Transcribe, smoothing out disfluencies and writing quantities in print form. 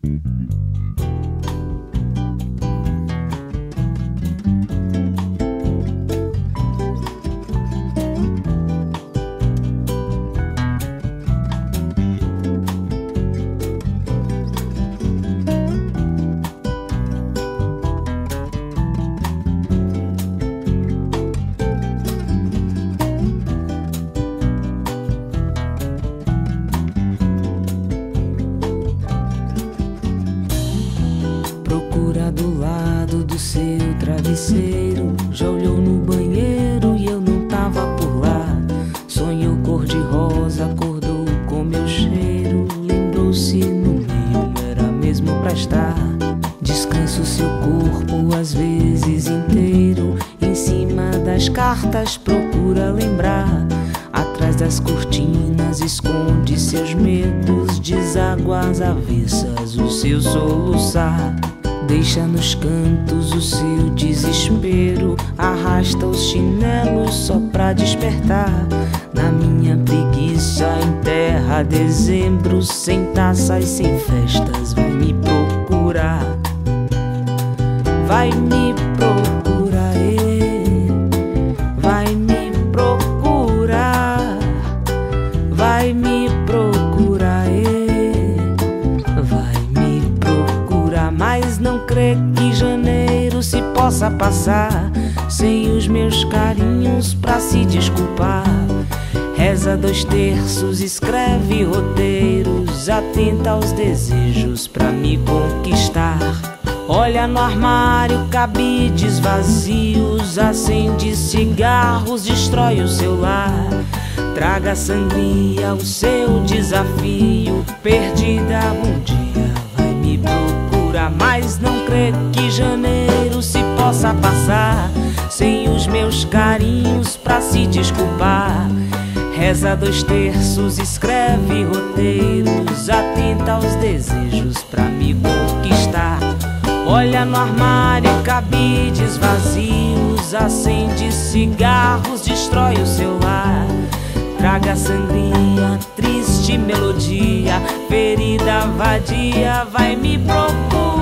Procura do lado do seu travesseiro. Já olhou no banheiro e eu não tava por lá. Sonhou cor-de-rosa, acordou com meu cheiro. Lembrou-se no meio, era mesmo pra estar. Descansa o seu corpo, às vezes inteiro. Em cima das cartas procura lembrar. Atrás das cortinas esconde seus medos. Deságua às avessas o seu soluçar. Deixa nos cantos o seu desespero. Arrasta os chinelos só pra despertar. Na minha preguiça enterra dezembro. Sem taças, sem festas, vai me procurar. Vai me procurar, vai me procurar. Vai me procurar, vai me procurar. Mas não crê que janeiro se possa passar sem os meus carinhos pra se desculpar. Reza 2 terços, escreve roteiros. Atenta aos desejos pra me conquistar. Olha no armário, cabides vazios. Acende cigarros, destrói o seu lar. Traga a sangria, o seu desafio. Perdida um dia vai me procurar. Mas não crê que janeiro se possa passar sem os meus carinhos pra se desculpar. Reza 2 terços, escreve roteiros. Atenta aos desejos pra me conquistar. Olha no armário, cabides vazios. Acende cigarros, destrói o seu lar. Traga sangria, triste melodia. Ferida vadia vai me procurar.